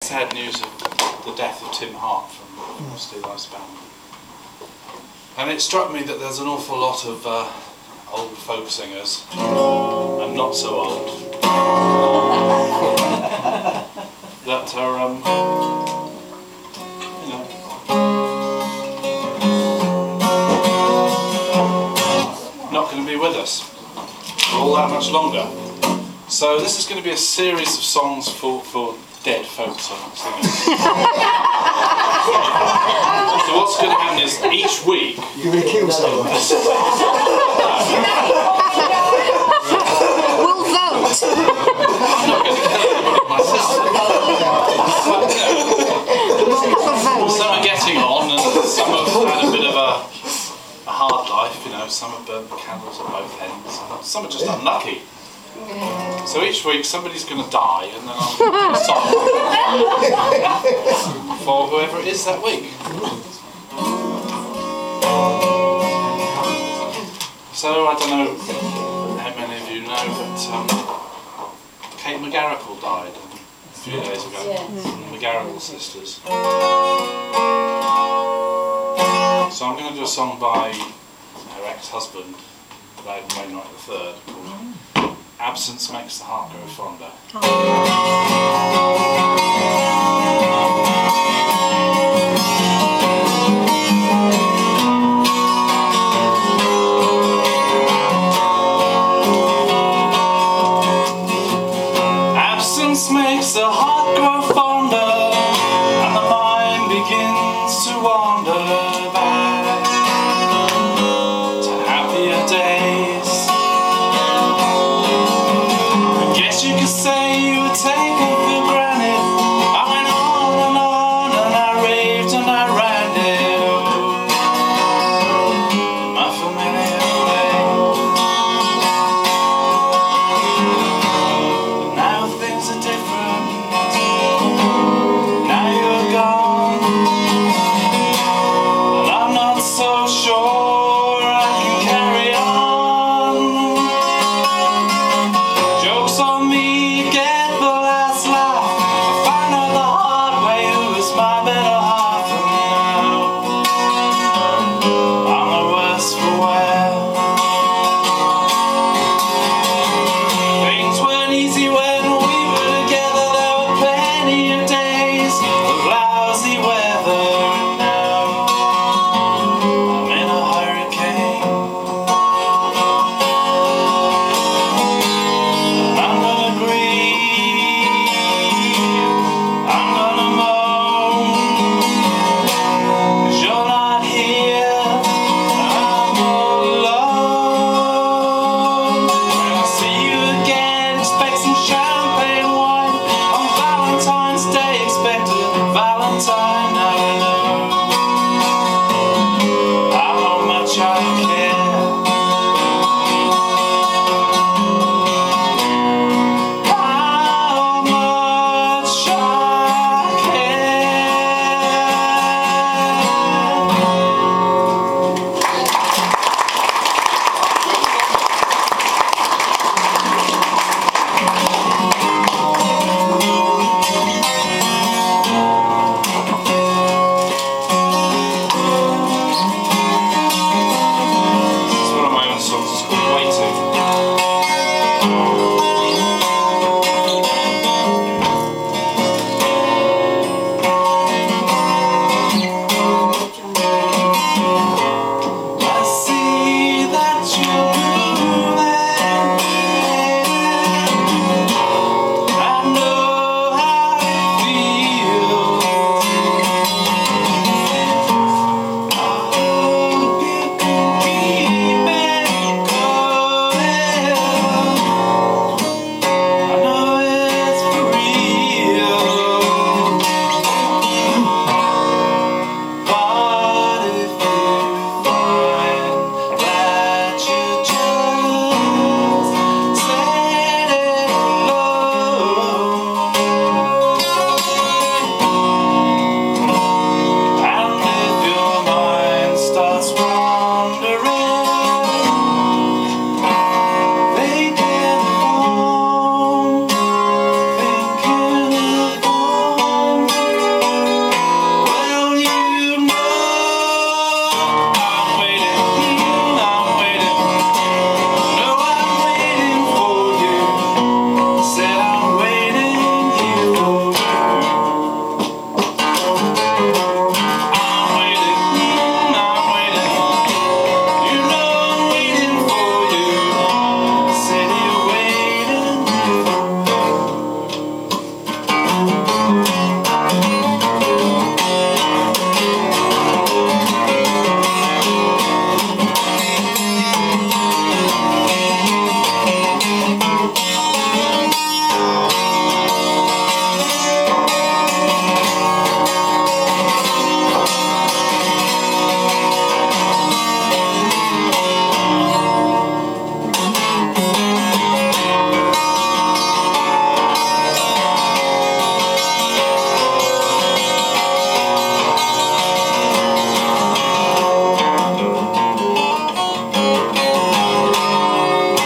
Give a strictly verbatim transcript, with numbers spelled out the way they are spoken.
sad news of the death of Tim Hart from Steel Ice Band. And it struck me that there's an awful lot of uh, old folk singers, and not so old, that are, um, you know, not going to be with us for all that much longer. So this is going to be a series of songs for, for dead folk singers. So what's going to happen is each week... You're going to kill someone. We'll vote. I'm not going to kill anybody myself. We'll have a vote. Some are getting on and some have had a bit of a, a hard life, you know, some have burnt the candles at both ends, and some are just unlucky. So each week somebody's going to die and then I'll do a song for whoever it is that week. So I don't know how many of you know, but um, Kate McGarrigle died a few days ago, from the McGarrigle sisters. So I'm going to do a song by her ex-husband, Wayne Wainwright the third, called Absence Makes the Heart Grow Fonder.